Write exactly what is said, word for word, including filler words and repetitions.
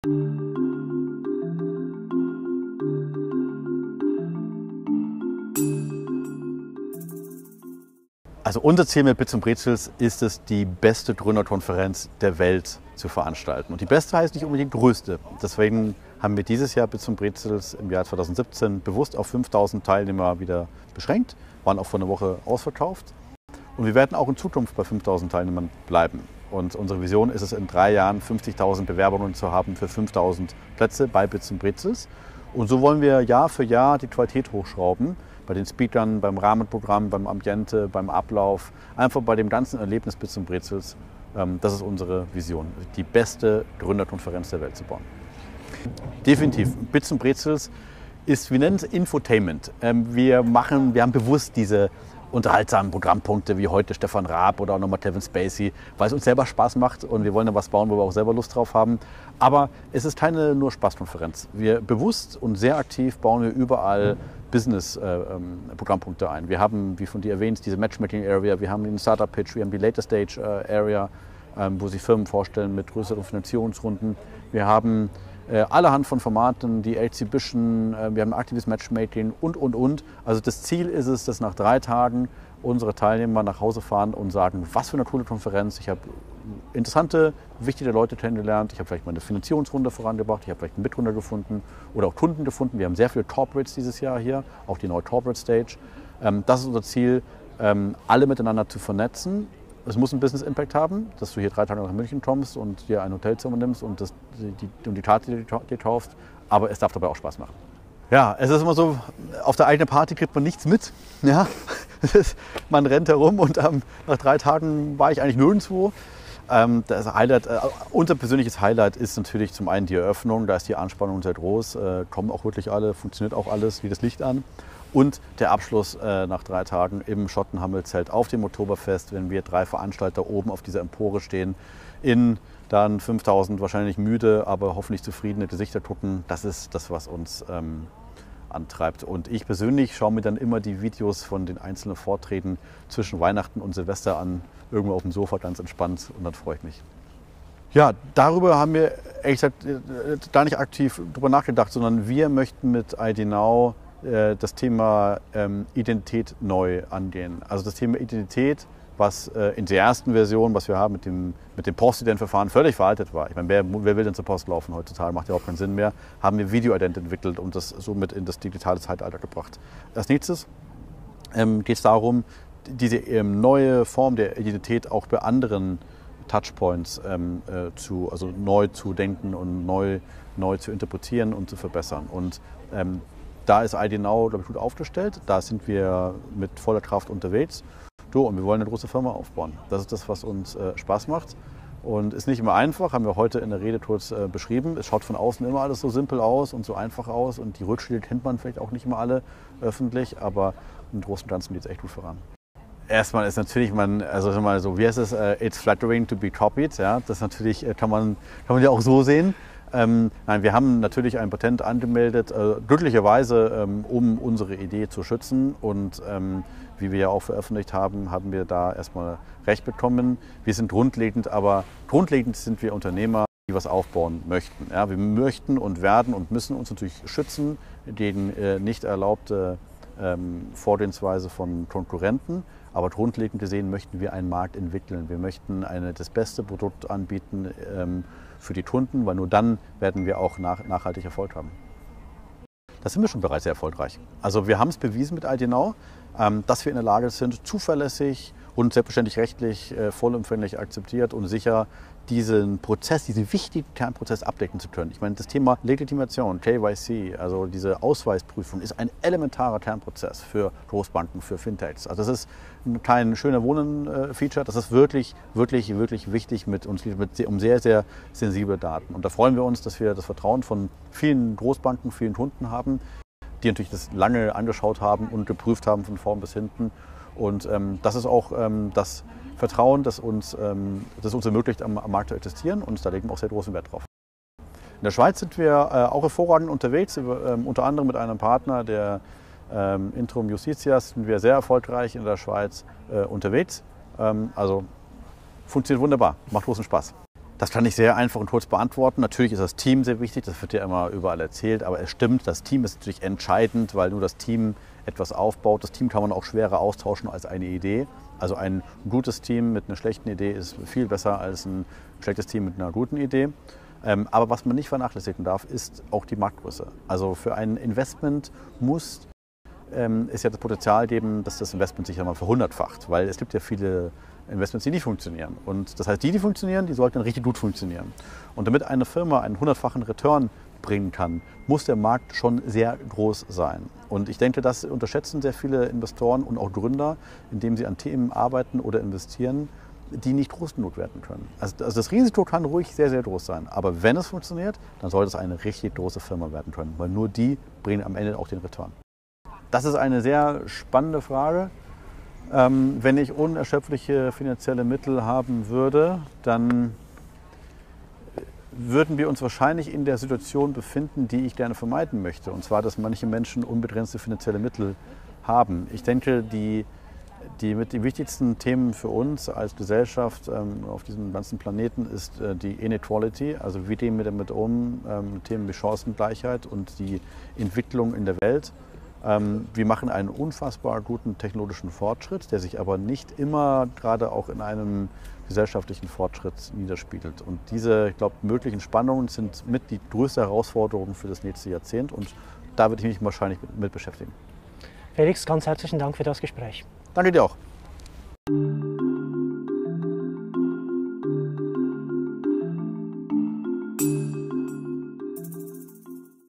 Also unser Ziel mit Bits und Brezels ist es, die beste Gründerkonferenz der Welt zu veranstalten. Und die beste heißt nicht unbedingt größte. Deswegen haben wir dieses Jahr Bits und Brezels im Jahr zweitausendsiebzehn bewusst auf fünftausend Teilnehmer wieder beschränkt, waren auch vor einer Woche ausverkauft. Und wir werden auch in Zukunft bei fünftausend Teilnehmern bleiben. Und unsere Vision ist es, in drei Jahren fünfzigtausend Bewerbungen zu haben für fünftausend Plätze bei Bits und Brezels. Und so wollen wir Jahr für Jahr die Qualität hochschrauben. Bei den Speakern, beim Rahmenprogramm, beim Ambiente, beim Ablauf, einfach bei dem ganzen Erlebnis Bits und Brezels. Das ist unsere Vision, die beste Gründerkonferenz der Welt zu bauen. Definitiv. Bits und Brezels ist, wir nennen es Infotainment. Wir machen, wir haben bewusst diese unterhaltsamen Programmpunkte wie heute Stefan Raab oder auch nochmal Kevin Spacey, weil es uns selber Spaß macht und wir wollen da was bauen, wo wir auch selber Lust drauf haben. Aber es ist keine nur Spaßkonferenz. Wir bewusst und sehr aktiv bauen wir überall Business-Programmpunkte ein. Wir haben, wie von dir erwähnt, diese Matchmaking-Area, wir haben den Startup-Pitch, wir haben die Later-Stage-Area, wo sich Firmen vorstellen mit größeren Finanzierungsrunden. Wir haben äh, allerhand von Formaten, die Exhibition, äh, wir haben aktives Matchmaking und, und, und. Also das Ziel ist es, dass nach drei Tagen unsere Teilnehmer nach Hause fahren und sagen, was für eine coole Konferenz, ich habe interessante, wichtige Leute kennengelernt, ich habe vielleicht mal eine Finanzierungsrunde vorangebracht, ich habe vielleicht einen Mitgründer gefunden oder auch Kunden gefunden. Wir haben sehr viele Corporates dieses Jahr hier, auch die neue Corporate Stage. Ähm, das ist unser Ziel, ähm, alle miteinander zu vernetzen. Es muss einen Business Impact haben, dass du hier drei Tage nach München kommst und dir ein Hotelzimmer nimmst und, das, die, und die Karte dir kaufst, aber es darf dabei auch Spaß machen. Ja, es ist immer so, auf der eigenen Party kriegt man nichts mit. Ja? Man rennt herum und ähm, nach drei Tagen war ich eigentlich nirgendwo. Ähm, das Highlight, äh, unser persönliches Highlight ist natürlich zum einen die Eröffnung, da ist die Anspannung sehr groß, äh, kommen auch wirklich alle, funktioniert auch alles wie das Licht an. Und der Abschluss äh, nach drei Tagen im Schottenhamel-Zelt auf dem Oktoberfest, wenn wir drei Veranstalter oben auf dieser Empore stehen, in dann fünftausend wahrscheinlich müde, aber hoffentlich zufriedene Gesichter gucken. Das ist das, was uns ähm, antreibt. Und ich persönlich schaue mir dann immer die Videos von den einzelnen Vorträgen zwischen Weihnachten und Silvester an, irgendwo auf dem Sofa ganz entspannt, und dann freue ich mich. Ja, darüber haben wir ehrlich gesagt gar nicht aktiv drüber nachgedacht, sondern wir möchten mit I D Now das Thema ähm, Identität neu angehen. Also das Thema Identität, was äh, in der ersten Version, was wir haben mit dem, mit dem Postident-Verfahren, völlig veraltet war. Ich meine, wer, wer will denn zur Post laufen heutzutage? Macht ja überhaupt keinen Sinn mehr. Haben wir Video-Ident entwickelt und das somit in das digitale Zeitalter gebracht. Als nächstes ähm, geht es darum, diese ähm, neue Form der Identität auch bei anderen Touchpoints ähm, äh, zu, also neu zu denken und neu, neu zu interpretieren und zu verbessern. Und ähm, da ist I D Now, glaube ich, gut aufgestellt. Da sind wir mit voller Kraft unterwegs. So, und wir wollen eine große Firma aufbauen. Das ist das, was uns äh, Spaß macht. Und ist nicht immer einfach, haben wir heute in der Rede kurz äh, beschrieben. Es schaut von außen immer alles so simpel aus und so einfach aus. Und die Rückschritte kennt man vielleicht auch nicht immer alle öffentlich. Aber im Großen und Ganzen geht es echt gut voran. Erstmal ist natürlich, man, also mal so, wie heißt es, uh, it's flattering to be copied. Ja? Das natürlich äh, kann man, kann man ja auch so sehen. Ähm, nein, wir haben natürlich ein Patent angemeldet, äh, glücklicherweise, ähm, um unsere Idee zu schützen. Und ähm, wie wir ja auch veröffentlicht haben, haben wir da erstmal Recht bekommen. Wir sind grundlegend, aber grundlegend sind wir Unternehmer, die was aufbauen möchten. Ja, wir möchten und werden und müssen uns natürlich schützen gegen äh, nicht erlaubte ähm, Vorgehensweise von Konkurrenten. Aber grundlegend gesehen möchten wir einen Markt entwickeln. Wir möchten eine, das beste Produkt anbieten ähm, für die Kunden, weil nur dann werden wir auch nach, nachhaltig Erfolg haben. Da sind wir schon bereits sehr erfolgreich. Also wir haben es bewiesen mit I D Now, ähm, dass wir in der Lage sind, zuverlässig und selbstverständlich rechtlich äh, vollumfänglich akzeptiert und sicher diesen Prozess, diesen wichtigen Kernprozess abdecken zu können. Ich meine, das Thema Legitimation, K Y C, also diese Ausweisprüfung, ist ein elementarer Kernprozess für Großbanken, für Fintechs. Also das ist kein schöner Wohnen-Feature, das ist wirklich, wirklich, wirklich wichtig mit uns, mit, um sehr, sehr sensible Daten. Und da freuen wir uns, dass wir das Vertrauen von vielen Großbanken, vielen Kunden haben, die natürlich das lange angeschaut haben und geprüft haben von vorn bis hinten. Und ähm, das ist auch ähm, das Vertrauen, das uns, ähm, das uns ermöglicht, am, am Markt zu existieren, und da legen wir auch sehr großen Wert drauf. In der Schweiz sind wir äh, auch hervorragend unterwegs, ähm, unter anderem mit einem Partner, der ähm, Intrum Justitias, sind wir sehr erfolgreich in der Schweiz äh, unterwegs. Ähm, also funktioniert wunderbar, macht großen Spaß. Das kann ich sehr einfach und kurz beantworten. Natürlich ist das Team sehr wichtig, das wird ja immer überall erzählt, aber es stimmt, das Team ist natürlich entscheidend, weil nur das Team etwas aufbaut. Das Team kann man auch schwerer austauschen als eine Idee. Also ein gutes Team mit einer schlechten Idee ist viel besser als ein schlechtes Team mit einer guten Idee. Ähm, aber was man nicht vernachlässigen darf, ist auch die Marktgröße. Also für ein Investment muss ähm, es ja das Potenzial geben, dass das Investment sich ja mal verhundertfacht, weil es gibt ja viele Investments, die nicht funktionieren. Und das heißt, die, die funktionieren, die sollten dann richtig gut funktionieren. Und damit eine Firma einen hundertfachen Return bringen kann, muss der Markt schon sehr groß sein. Und ich denke, das unterschätzen sehr viele Investoren und auch Gründer, indem sie an Themen arbeiten oder investieren, die nicht groß genug werden können. Also, also das Risiko kann ruhig sehr, sehr groß sein. Aber wenn es funktioniert, dann sollte es eine richtig große Firma werden können, weil nur die bringen am Ende auch den Return. Das ist eine sehr spannende Frage. Ähm, wenn ich unerschöpfliche finanzielle Mittel haben würde, dann würden wir uns wahrscheinlich in der Situation befinden, die ich gerne vermeiden möchte. Und zwar, dass manche Menschen unbegrenzte finanzielle Mittel haben. Ich denke, die, die, mit die wichtigsten Themen für uns als Gesellschaft ähm, auf diesem ganzen Planeten ist äh, die Inequality, also wie gehen wir damit um, ähm, Themen wie Chancengleichheit und die Entwicklung in der Welt. Ähm, wir machen einen unfassbar guten technologischen Fortschritt, der sich aber nicht immer gerade auch in einem gesellschaftlichen Fortschritt niederspiegelt. Und diese, ich glaube, möglichen Spannungen sind mit die größte Herausforderung für das nächste Jahrzehnt und da würde ich mich wahrscheinlich mit, mit beschäftigen. Felix, ganz herzlichen Dank für das Gespräch. Danke dir auch.